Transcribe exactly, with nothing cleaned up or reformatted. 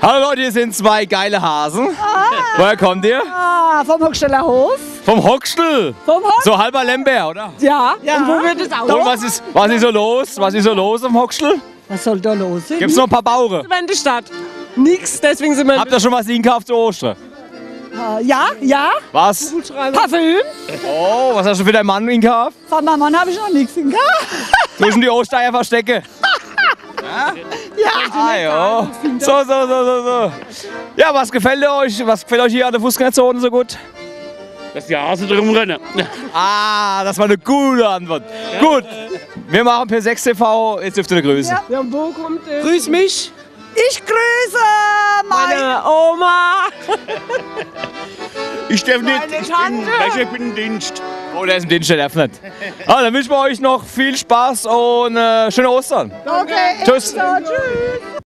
Hallo Leute, hier sind zwei geile Hasen. Ah. Woher kommt ihr? Ah, vom Hochsteller Hof. Vom Hochstel. Vom Hof? So halber Lemberg, oder? Ja. Ja. Und wo wird es auch? Und was ist, was ist so los? Was ist so los am Hochstel? Was soll da los sein? Gibt's noch ein paar Bauern? Wir in der Stadt. Nix, deswegen sind wir. Habt ihr schon was einkauft zu Ostern? Äh, ja, ja. Was? Parfüm. Oh, was hast du für deinen Mann einkauft? Von meinem Mann habe ich noch nichts gekauft. Zwischen die Ostereier verstecke. Ja? Ah, ja. So, so, so, so, so. Ja, was gefällt euch? Was gefällt euch hier an der Fußgängerzone so gut? Dass die Hasen drum rennen. Ah, das war eine gute Antwort. Gut, wir machen P sechs T V, jetzt dürft ihr eine Grüße. Ja, wo kommt der? Grüß mich. Ich grüße meine... Meine Oma. Ich darf nicht, Meine ich bin, Tante. weißt du, ich bin im Dienst. Oh, der ist im Dienst, der darf nicht. Ah, dann wünschen wir euch noch viel Spaß und äh, schöne Ostern. Okay. Tschüss. So, tschüss.